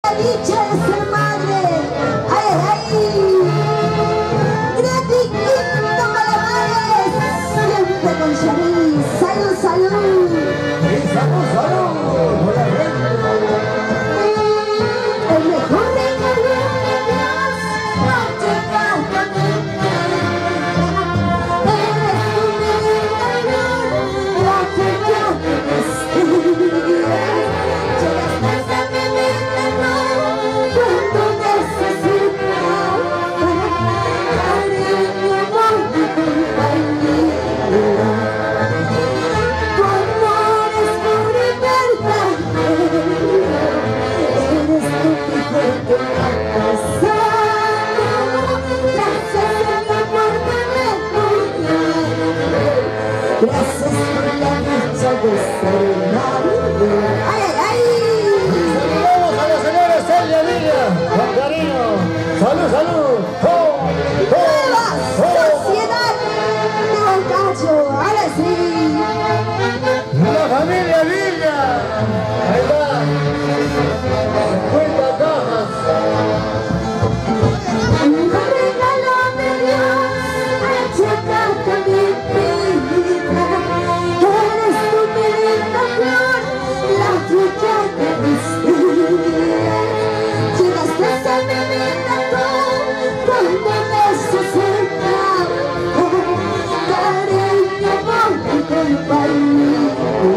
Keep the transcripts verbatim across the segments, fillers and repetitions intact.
dicha de ser madre. ¡Ay, ay! Gratiquito Calamares, siempre con Charis. ¡Salud, salud! ¡Y salud, salud! ¡Por la gente! El mejor regalo de Dios no te va a poner. Eres tu meditación, la que yo necesito. Llegaste a mi vida, no, cuando necesitas cariño, amor y compañía. Tu amor es pura y verdadero. Eres tú mi fuerte pasado. Gracias, Señor, por tenerme. Gracias por la dicha de ser madre. ¡Ay, ay, ay! Vamos a la señora Celia Villa, con cariño. ¡Salud, salud! ¡Oh! ¡Nueva ¡Oh! sociedad de Huancayo! ¡Ahora sí! ¡La familia Villa! Ahí va. cincuenta cajas. El mejor regalo de Dios ha llegado a mi vida. Eres tu meditación, la lluvia de mis días. Llegaste a mi vida tú, cuando necesitas cariño, amor y compañía.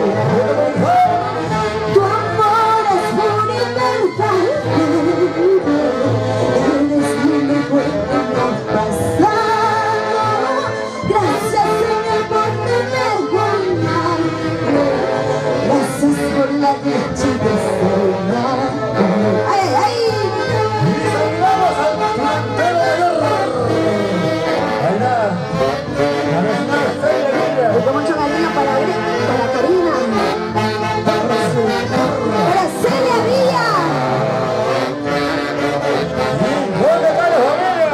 Tu amor es puro y verdadero. Eres mi mejor pasado. Gracias, Señor, por tenerme. Gracias por la dicha de ser madre. ¡Ay, ay, ay! Y saludamos al plantero de guerra. Ahí va. A la señora Celia Villa. Y con mucho cariño para, para Karina. Para Celia Villa. ¿Dónde está la familia?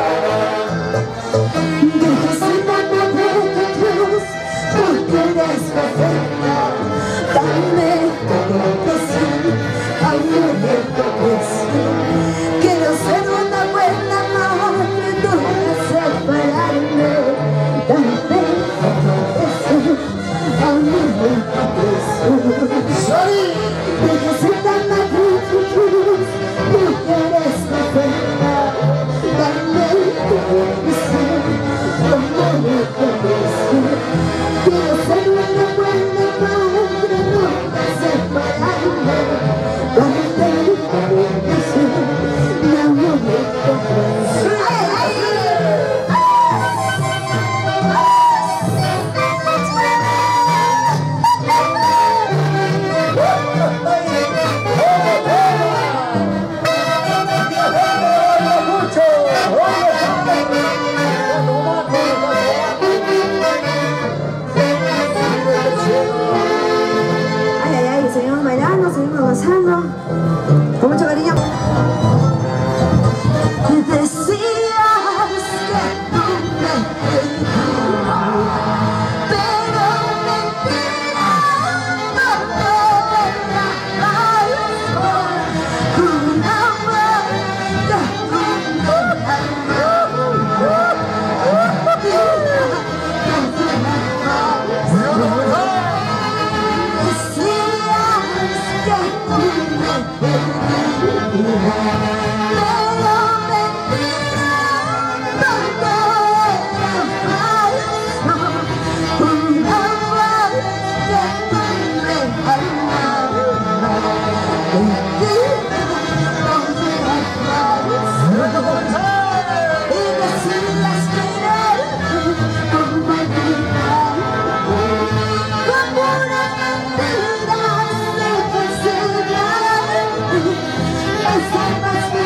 Déjese la madre de Dios, porque eres perfecta. Dame tu bendición, amor y comprensión. Quiero ser una buena madre, nunca separarme. Dame tu bendición, amor y comprensión. ¡Sari! Déjese la madre de Dios, porque eres perfecta. Dame tu bendición, amor y comprensión. Quiero ser una buena madre, nunca separarme. Dame tu bendición, amor y comprensión. ¡Ay, ay! Ay, ay, ay, seguimos bailando, seguimos gozando. Con mucho cariño. Decías que no me querías, pero mentira, no te dejas. Un amor de Como una mentira se puede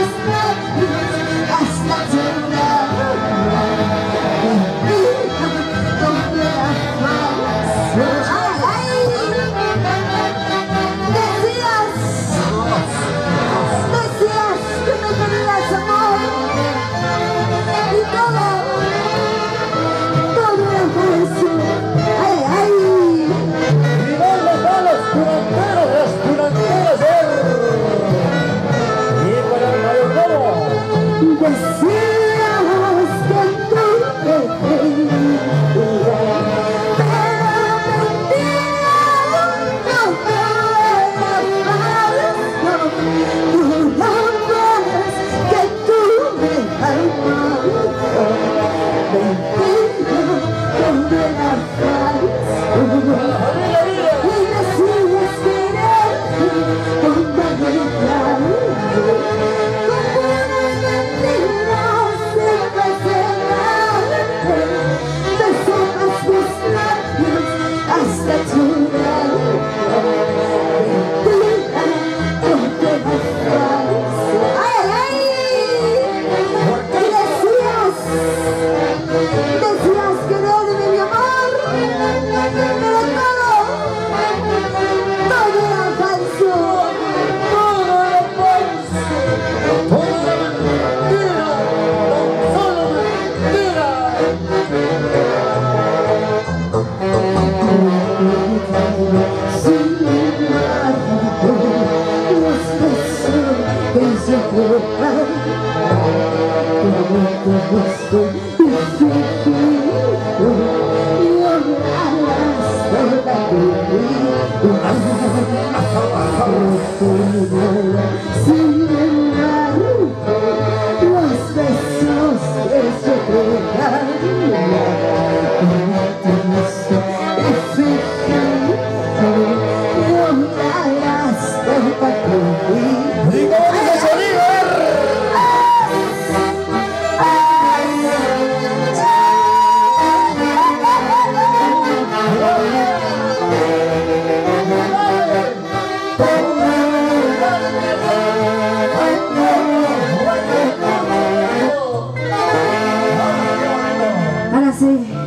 Ahora sí.